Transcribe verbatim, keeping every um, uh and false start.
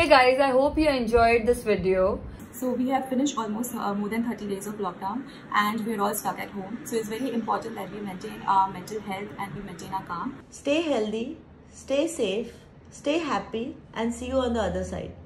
Hey guys, I hope you enjoyed this video. So we have finished almost uh, more than thirty days of lockdown and we're all stuck at home. So it's very important that we maintain our mental health and we maintain our calm. Stay healthy, stay safe, stay happy, and see you on the other side.